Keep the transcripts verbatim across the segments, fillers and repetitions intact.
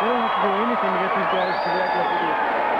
They don't have to do anything to get these guys to react like they do.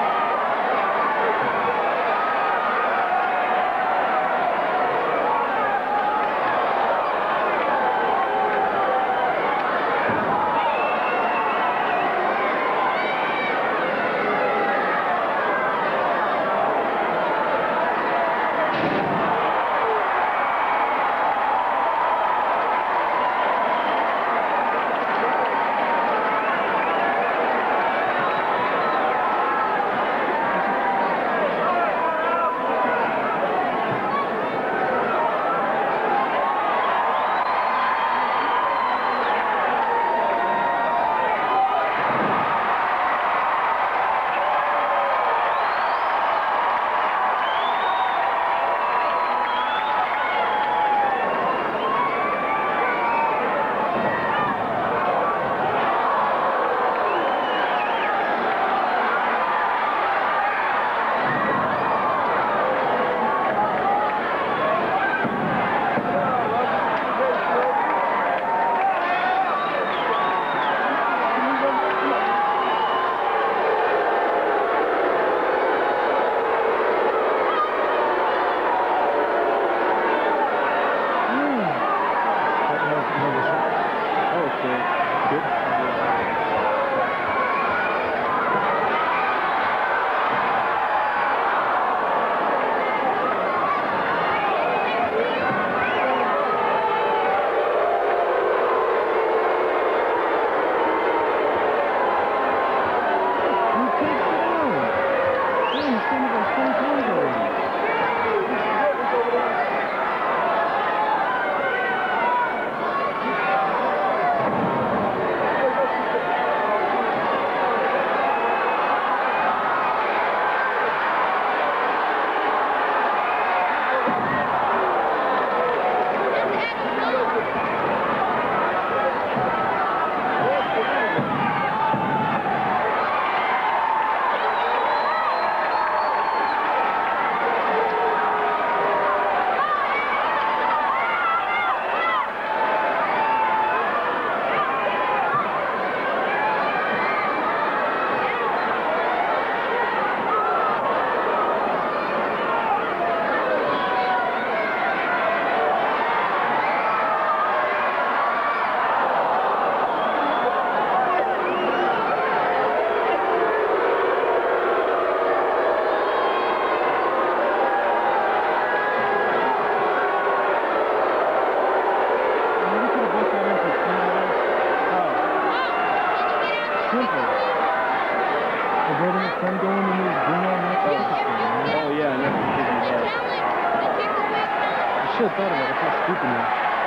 should have thought about it. How stupid it is.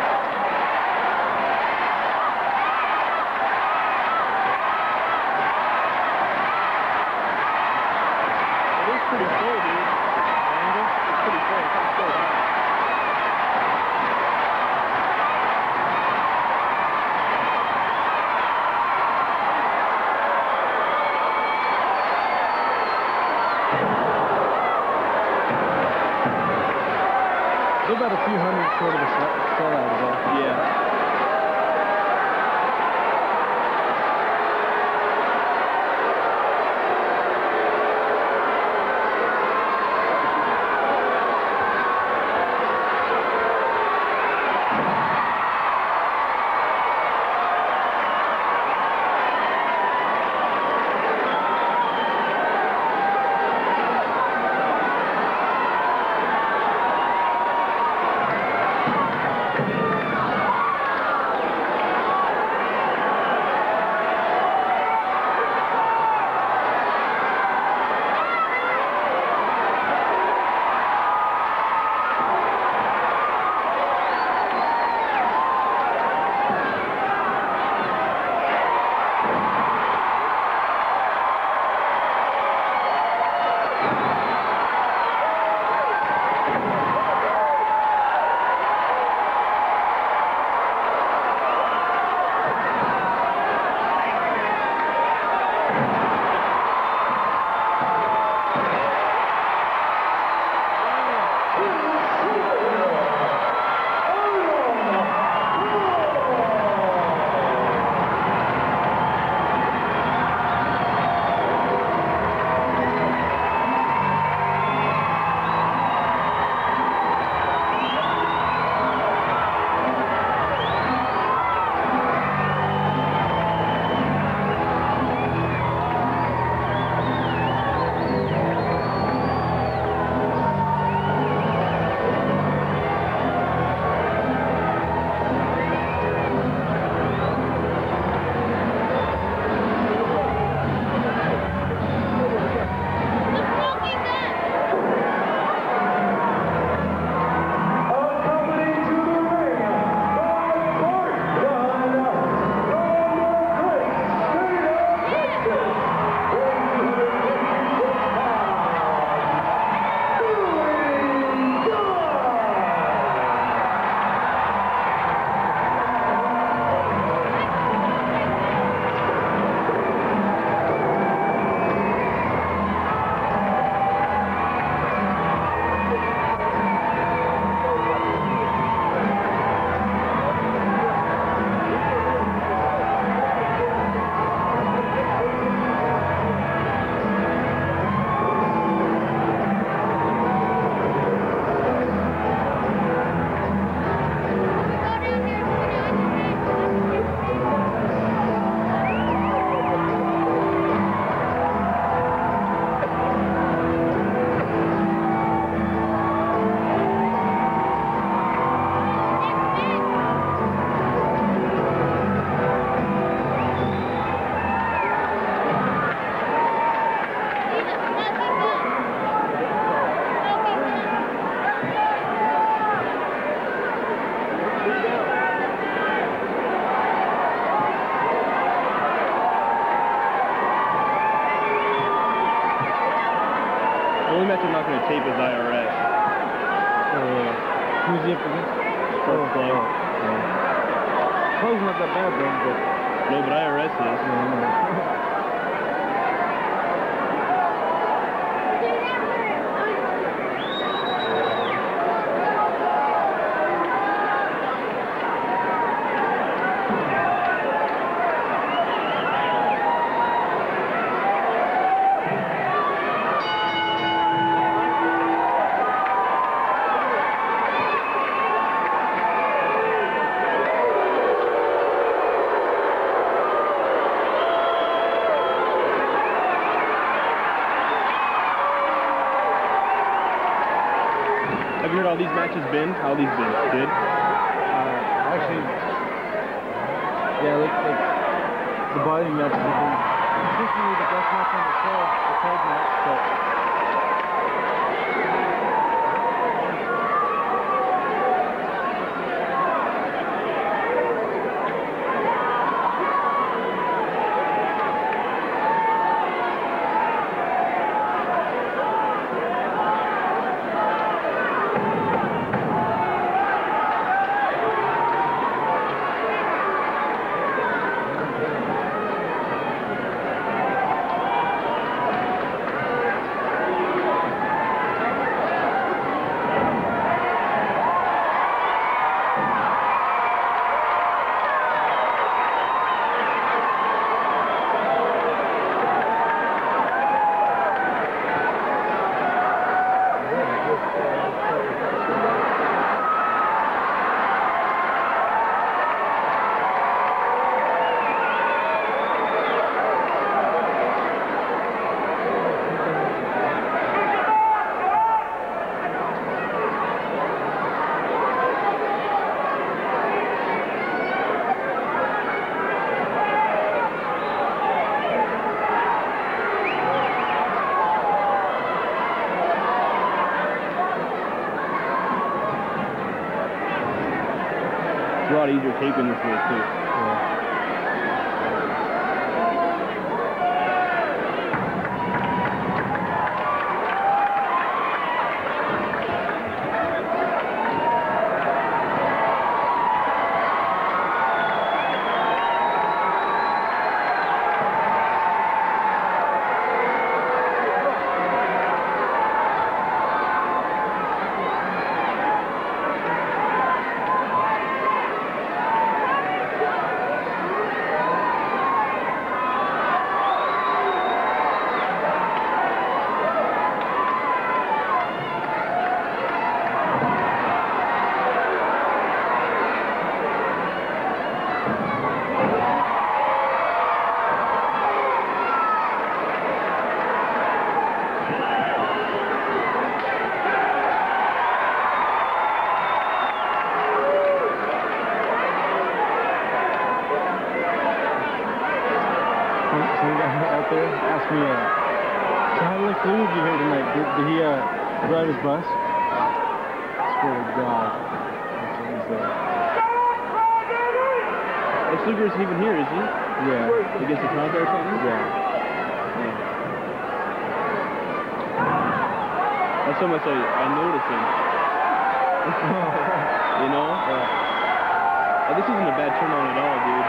It is pretty cool, dude. Angle? It's pretty cool. It's pretty cool. They're about a few hundred short of a sellout as well. Yeah. also not going to tape his I R S. Oh, yeah. Who's he up against? First Plug. Oh, yeah. Plug's not that bad, though, but... No, but I R S is. Yeah, I know. Have you heard how these matches been? How these been? Good? Uh, actually, yeah, like, like the body matches have been consistently the best match on the show, the tag match, but It's a lot easier taping this way, too. yeah. Some guy out there asked me, uh, so how did Lex Luger get here tonight? Did, did he uh, drive his bus? I swear to God. That's what he said. Lex Luger isn't even here, is he? Yeah. Against the counter or something? Yeah. Yeah. That's so much I, I notice him. You know? Yeah. Oh, this isn't a bad turn on at all, dude.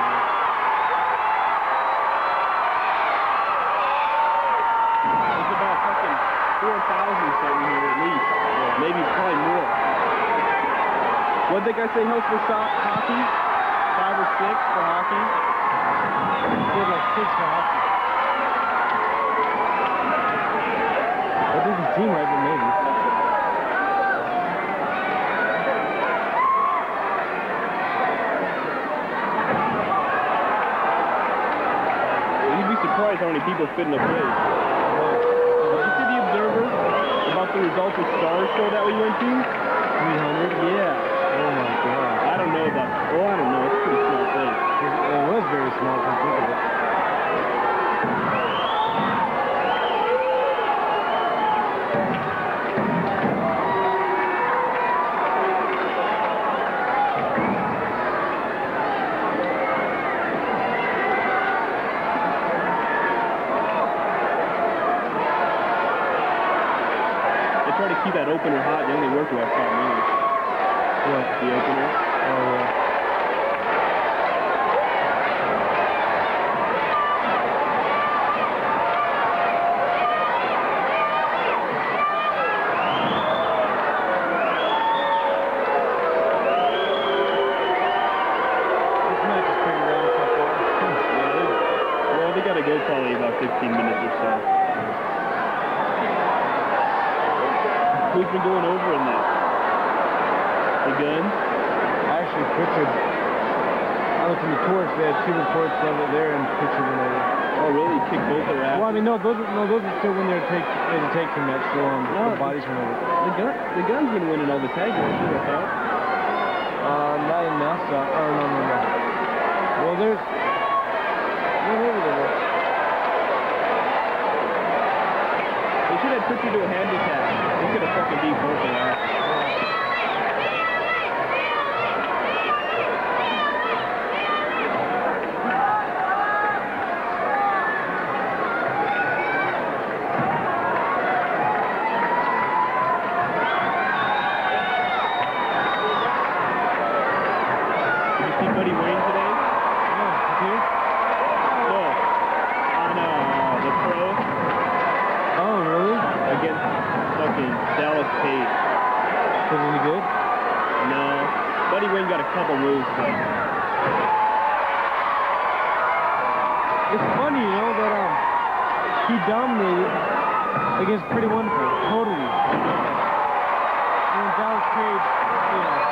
It's about fucking four thousand something here at least. Yeah. Maybe probably more. What'd that guy say host for so hockey? Five or six for hockey? He did like six for hockey. I think his team right, but maybe. You'd be surprised how many people fit in a place. Did you see the Observer about the results of Stars show that we went to? three hundred? Yeah. Oh my God. I don't know about, well, I don't know, it's a pretty small place. It was very small, if you think of it. keep that opener hot. The only worker I've caught me. What? The opener. Oh, yeah. This match is pretty long so far. Yeah, they, well, they got to go probably about fifteen minutes or so. Who's been going over in this? The gun? Actually, Pritchard, I looked in the torch, they had two reports of it there, and Pritchard went over. Oh, really? Kick both their asses? Well, I mean, no, those are, no, those are still when they're take, they had to take from that, still on No, the bodies from over. The gun, the gun's been winning all the tag matches, I thought. Uh, not in NASA. Oh, no, no, no. Well, there's, whatever they were. They should have put you to a handicap. They could have fucking beat both their asses. Buddy Wayne today? No, it's here? No. On uh, the pro Oh, really? against fucking Dallas Page. Was it any good? No. Buddy Wayne got a couple moves, but It's funny, you know, that um, he dominated against Pretty Wonderful, totally. And Dallas Page, you know.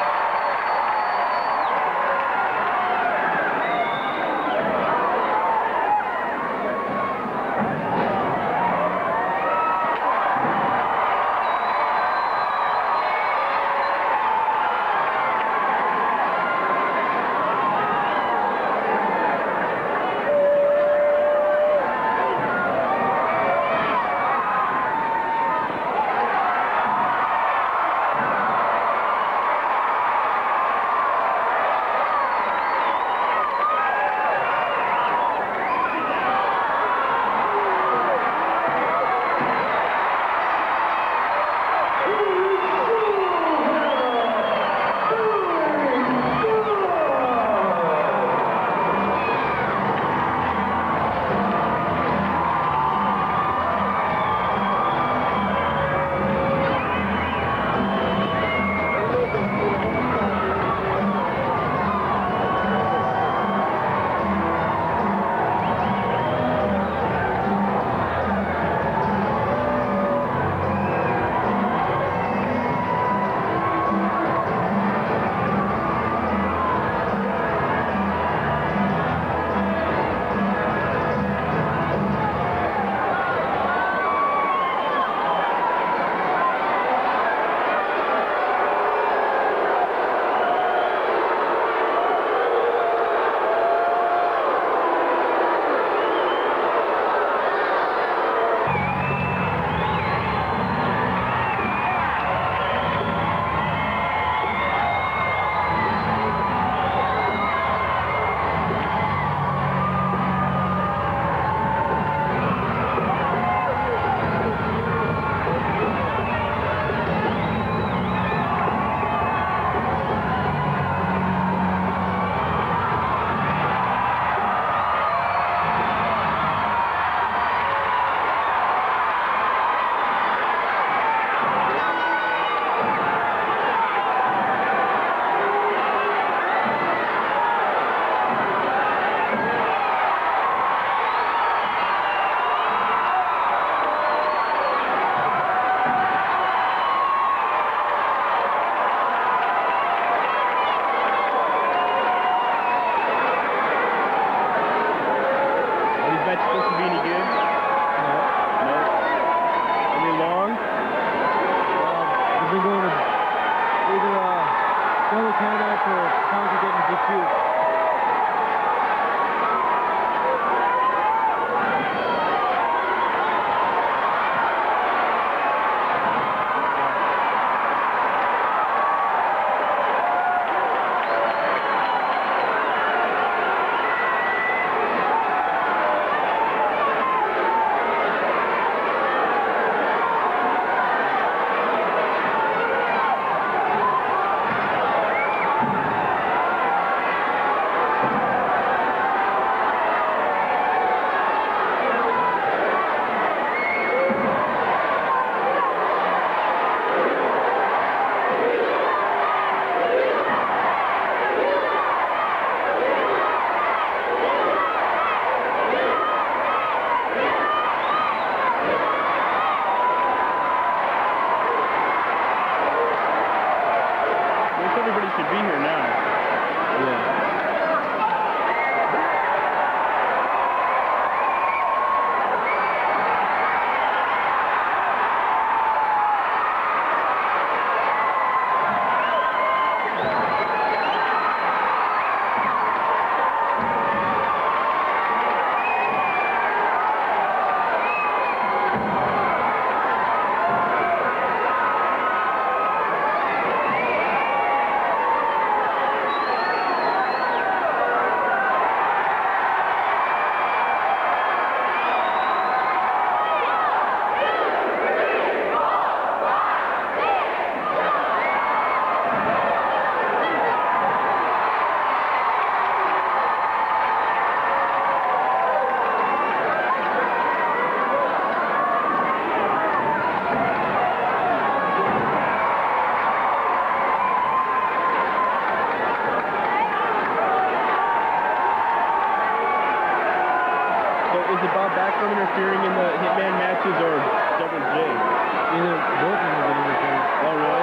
is it Bob Backlund interfering in the Hitman matches or Double J? Either both of them have been interfered. Oh, really?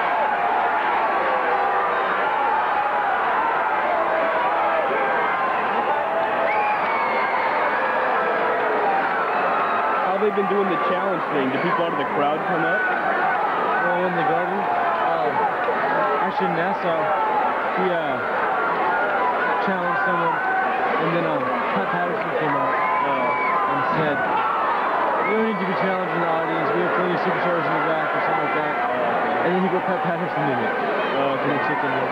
How have they been doing the challenge thing? Do people out of the crowd come up? Well, in the garden, um, actually in Nassau, he uh, challenged someone, and then um, Pat Patterson came out Uh, and said, "We don't need to be challenged in the audience. We have plenty of superstars in the back," or something like that. And then he put Pat Patterson in it. uh, And the chicken wing.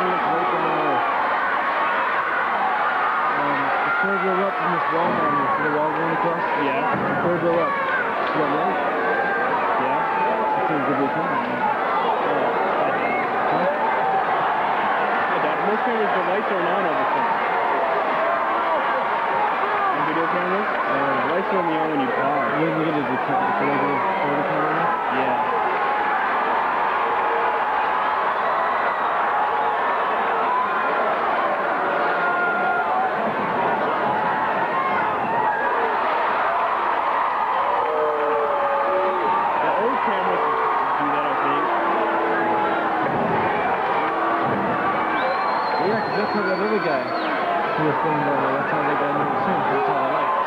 minutes away from our um, the third row up from this wall down here. See the wall going across? Yeah. The third row up. See that light? Yeah. That seems to be coming. Oh, I doubt it. Huh? I doubt it. Most cameras, the lights aren't on all the time. On video cameras? Uh, the lights are only on when you pause. When we get to the regular photo camera? Yeah. That's how that other guy who was filmed over there, that's how they got moved soon, that's how I liked.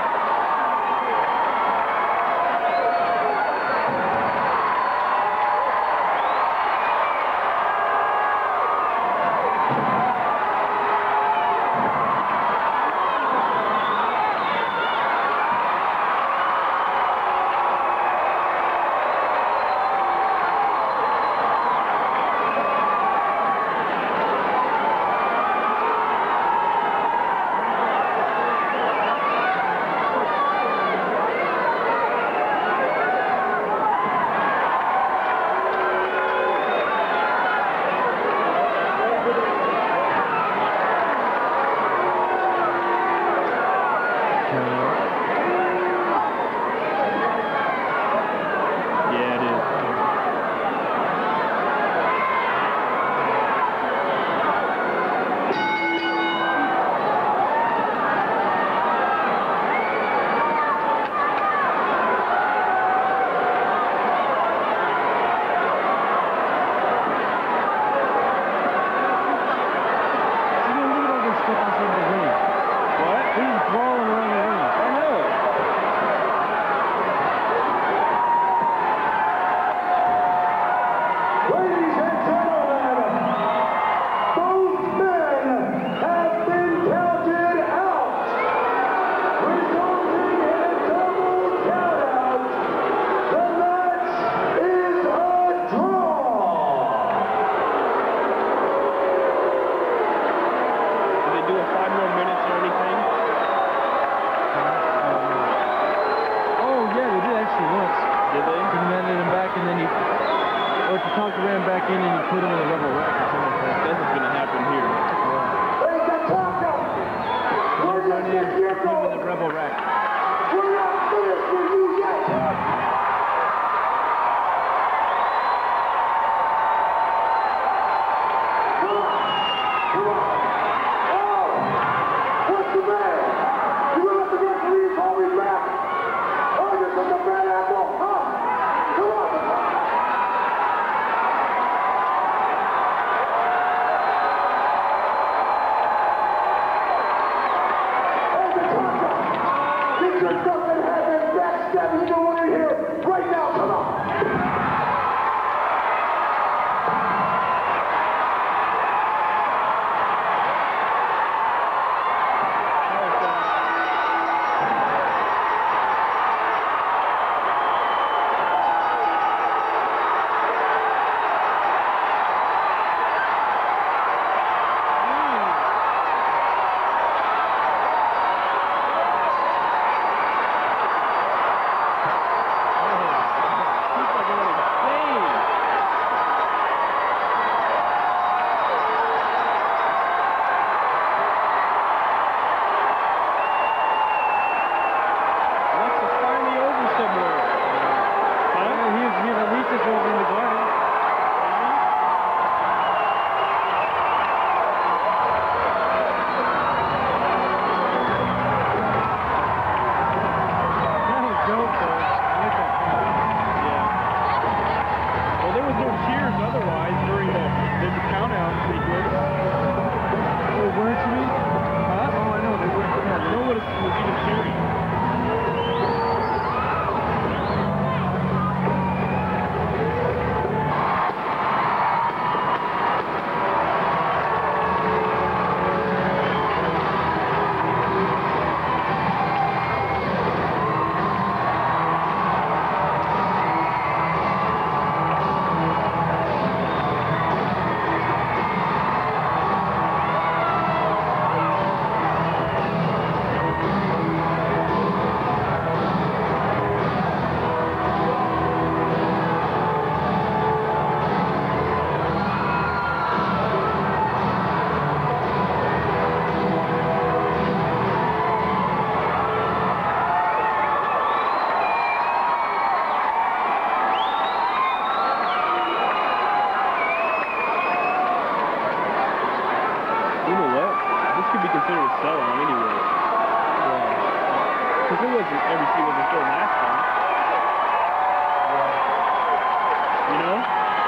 consider it selling anyway. Yeah. Because it wasn't, every seat wasn't filled last time. Yeah. You know?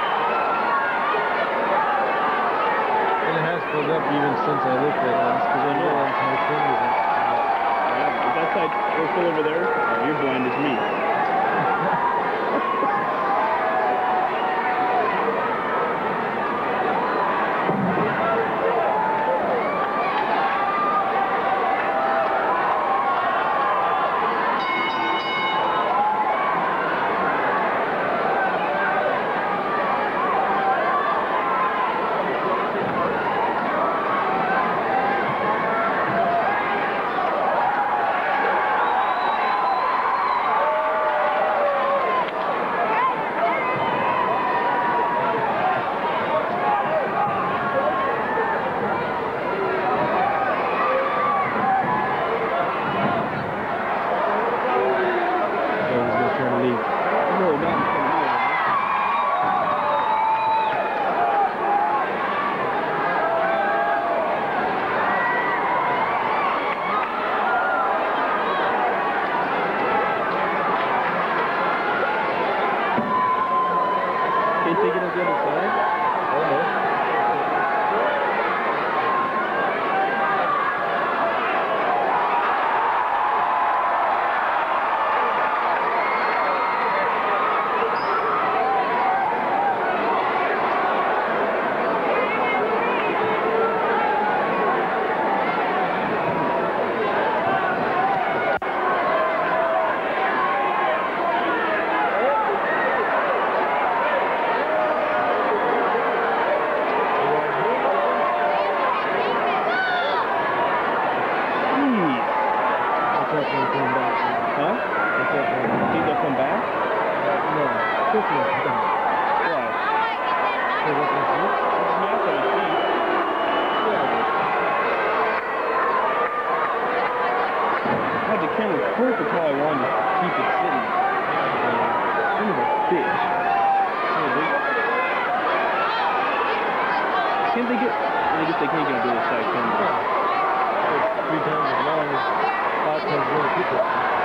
And it has filled up even since I looked at it last, because I realized how thin it is. Yeah, if that side was full over there, oh, you're blind as me. Can't take it on the other side? Oh, no. Huh? Think they'll come back? No. Quickly. Why? So what was it? It's not that I see. I had the camera perfect how I wanted to keep it sitting. Son of a bitch. Can't they get... I guess they can't get on the other side, can they? It's three times as long as five times more people.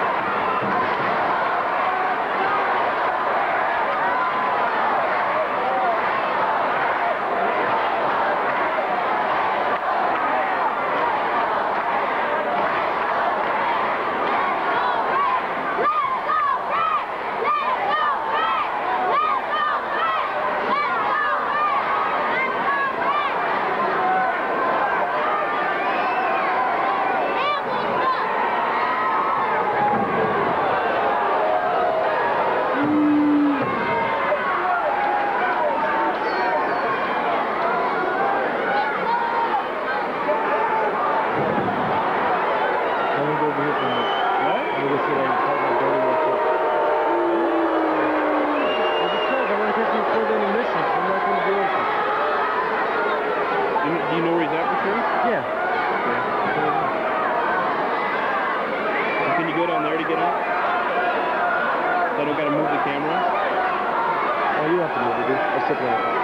Do you know where he's at for sure? Yeah. So can you go down there to get up? So I don't gotta move the camera? Oh, you don't have to move it, dude. I'll sit there.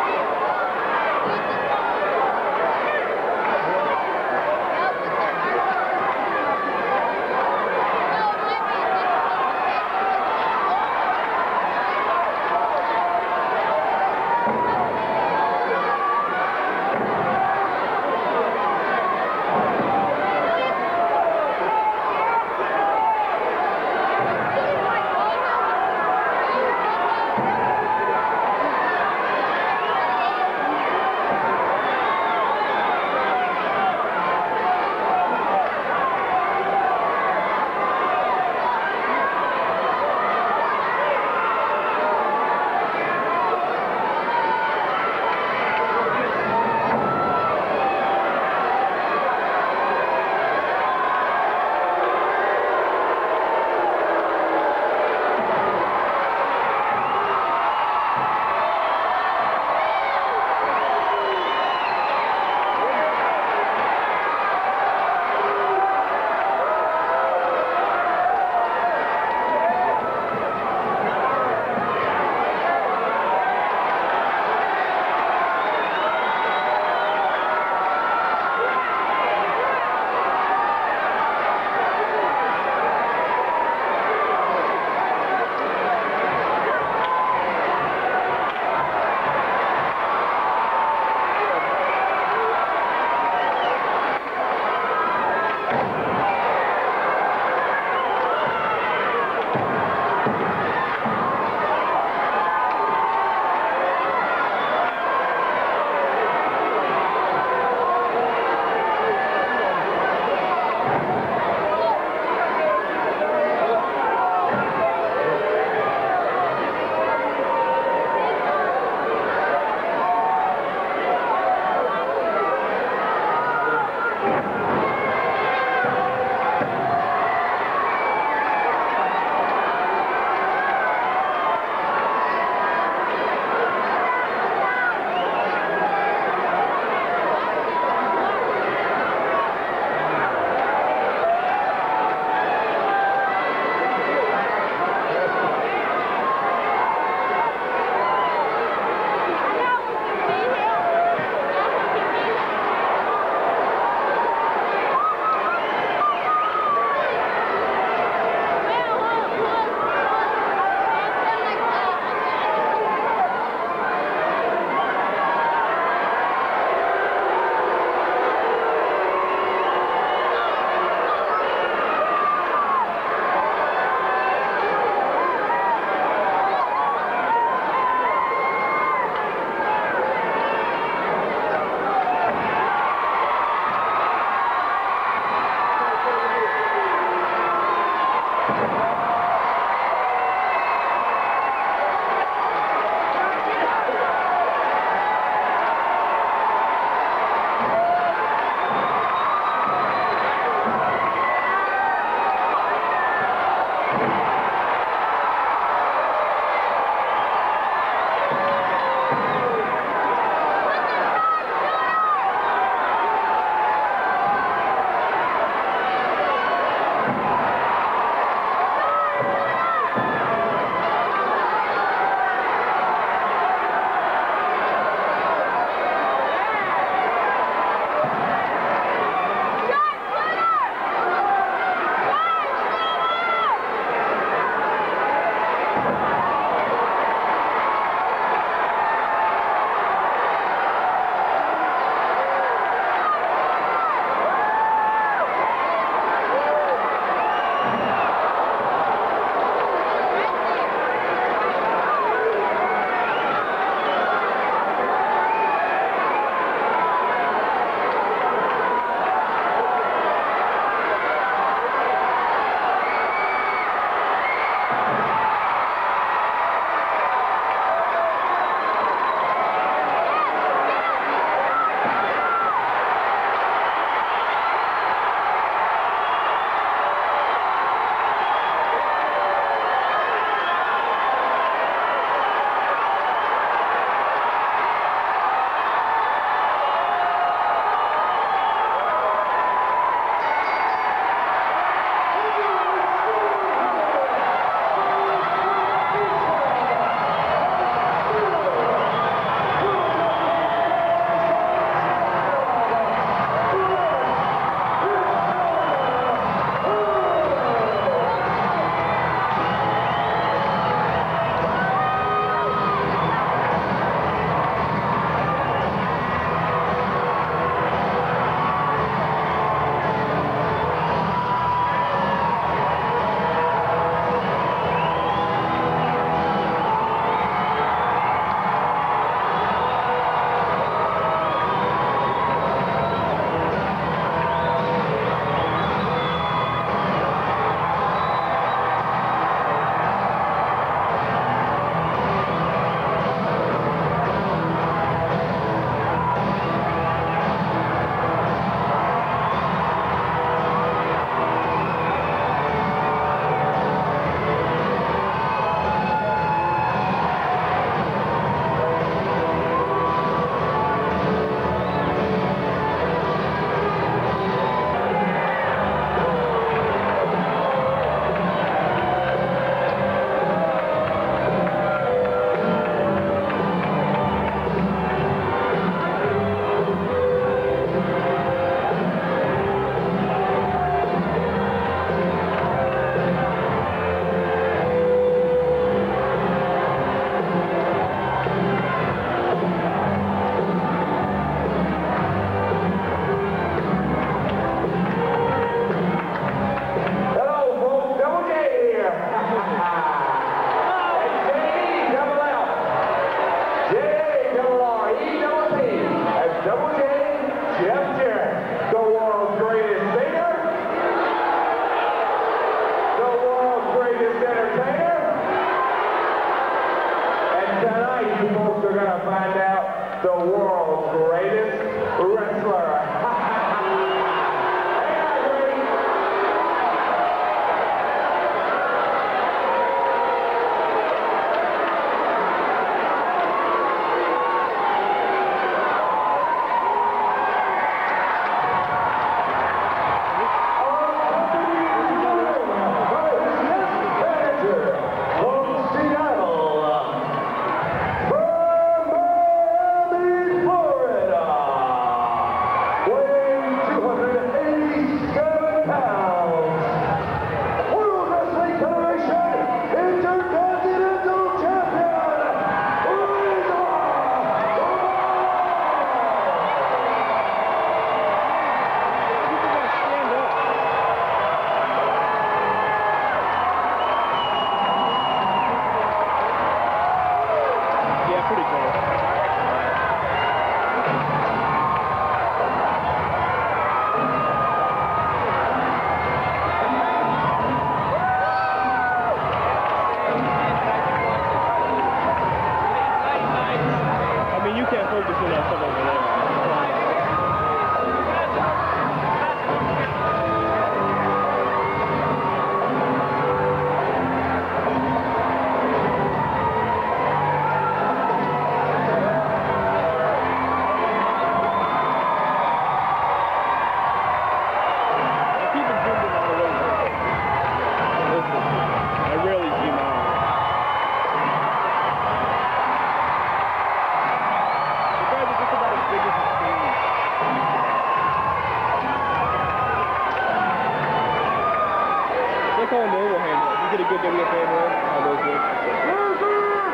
the world's greatest wrestler. Call him normal hand. You get a good W F A hand. How those look.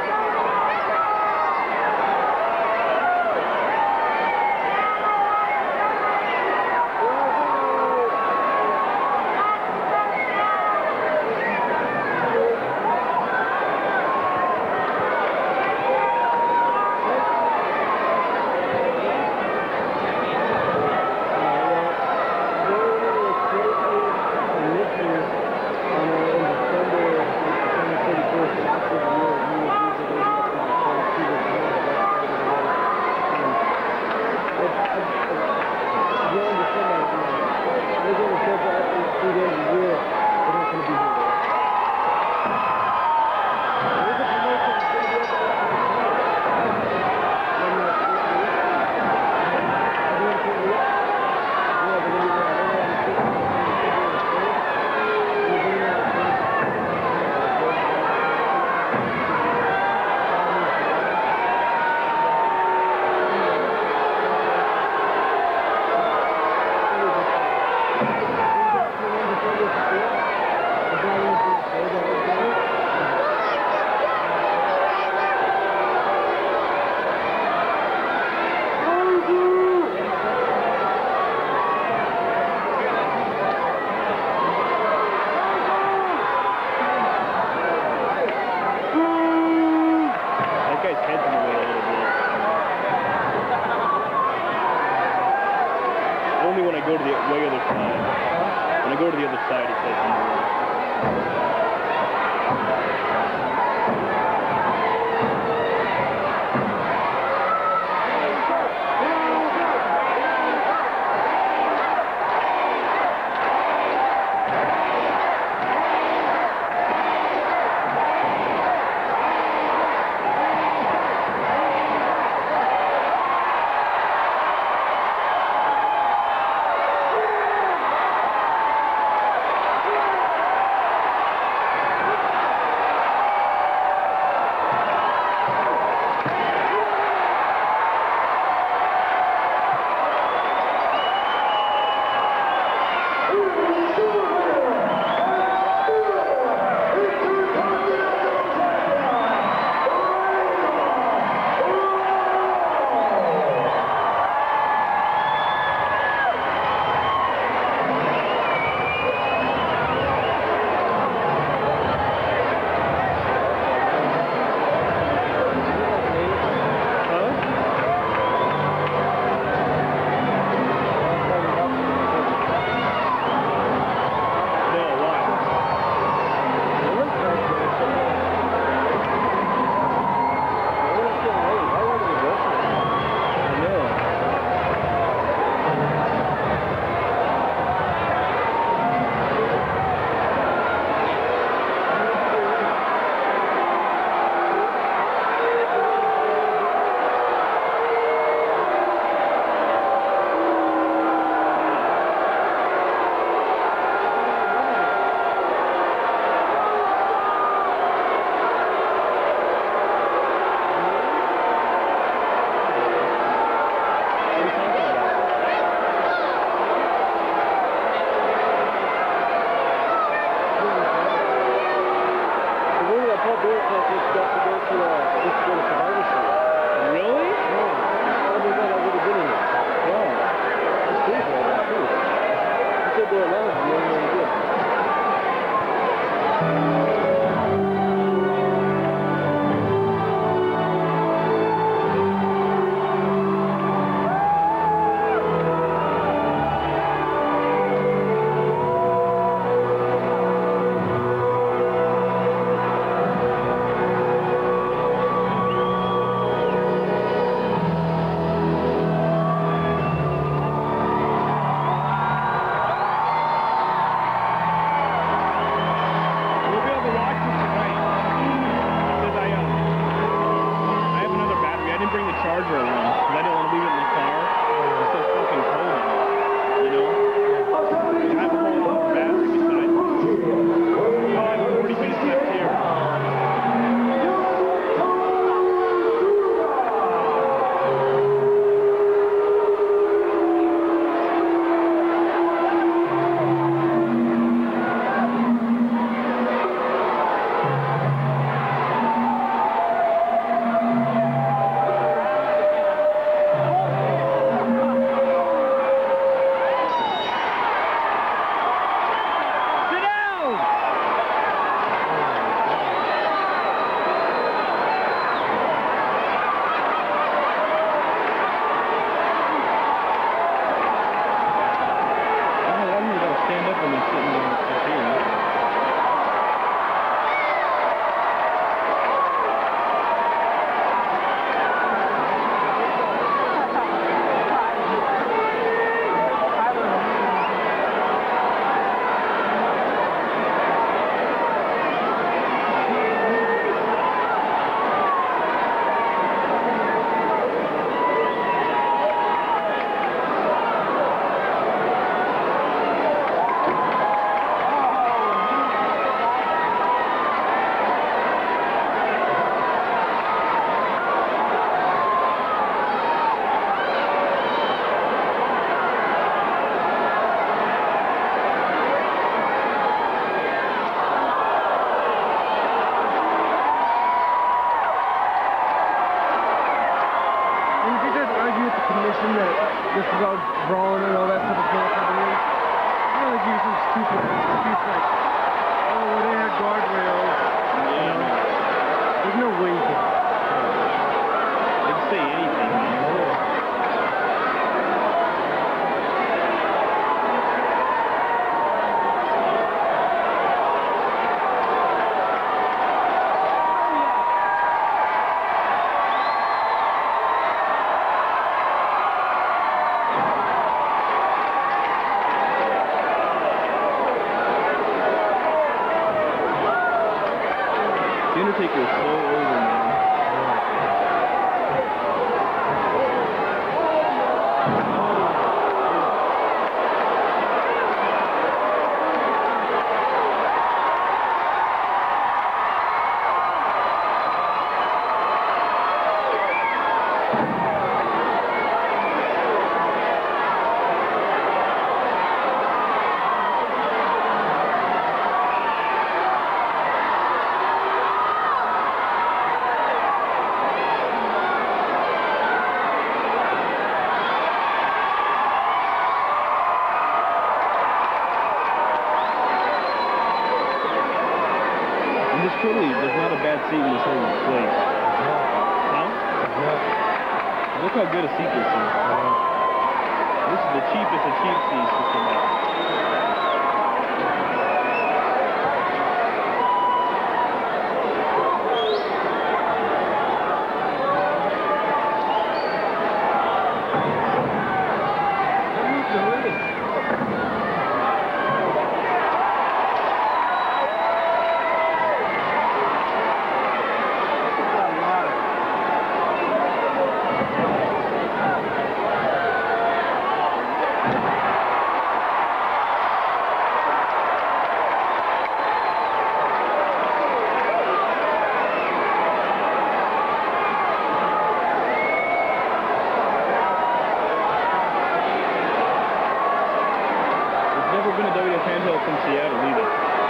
Go to the way other side. When I go to the other side, it says more. there alone, you ain't really good. That this is all brawling and all that stuff is going to come in. I don't think using stupid excuse like, oh, well, they had guardrails. Yeah. You know? There's no way you can. They can say anything, man. The Undertaker is so over, man. This totally, there's not a bad seat in this whole place. Huh? Look how good a seat this is. This is the cheapest of cheap seats just about. Never been a W W F handheld from Seattle either.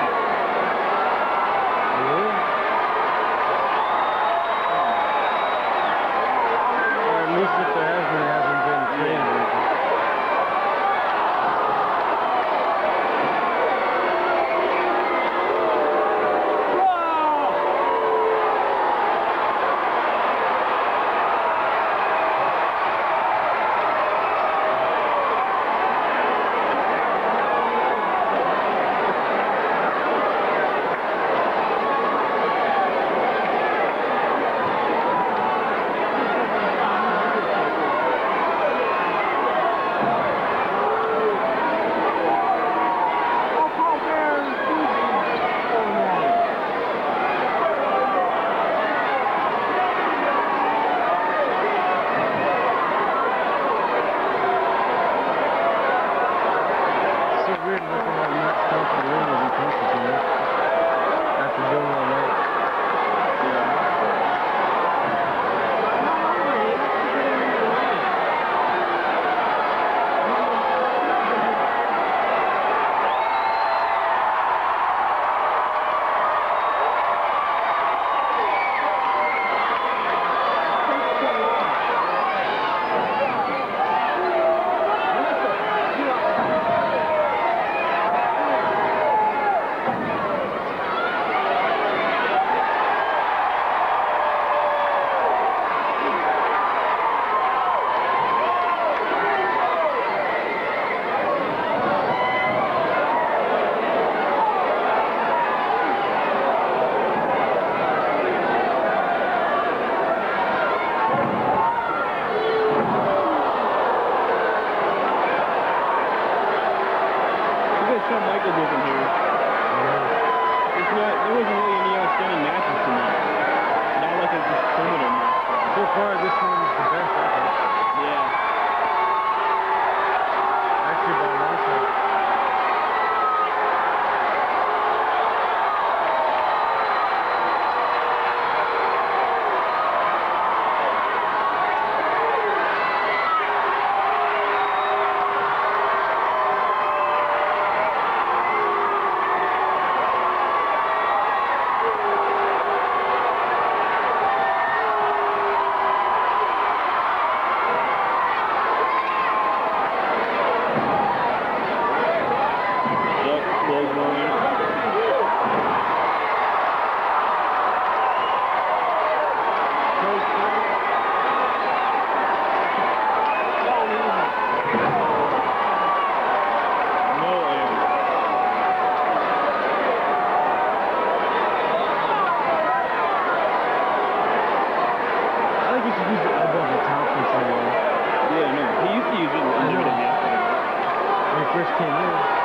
Really? Or at least if there has been, it hasn't been trained. Shawn Michaels wasn't here. It's not, there wasn't really any outstanding matches tonight. Not like a just criminal match. So far, this one is the best, I think. Yeah. Actually, by a long shot. Yeah, no, he used to use it in Germany. When he first came in.